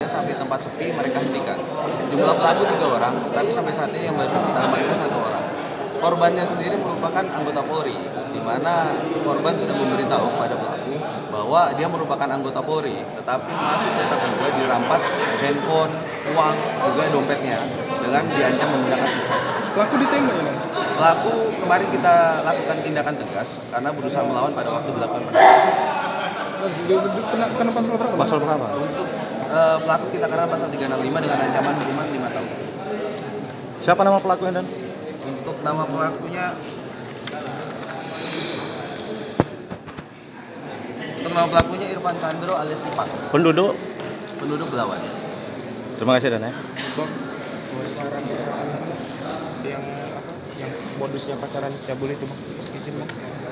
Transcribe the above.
sampai tempat sepi mereka hentikan. Jumlah pelaku 3 orang, tetapi sampai saat ini yang baru kita amankan 1 orang. Korbannya sendiri merupakan anggota Polri, di mana korban sudah memberitahu kepada pelaku bahwa dia merupakan anggota Polri, tetapi masih tetap juga dirampas handphone, uang, juga dompetnya dengan diancam menggunakan pisau. Pelaku ditembak ya? Pelaku kemarin kita lakukan tindakan tegas karena berusaha melawan pada waktu dilakukan penembakan. Kena pasal berapa? Pasal berapa? Untuk pelaku kita kena pasal 365 dengan ancaman hukuman 5 tahun. Siapa nama pelakunya dan? Untuk nama pelakunya Irfan Sandro alias Ipang, Penduduk? penduduk Belawan. Terima kasih dan ya. Bang, yang modusnya pacaran cabul itu bang, izin bang.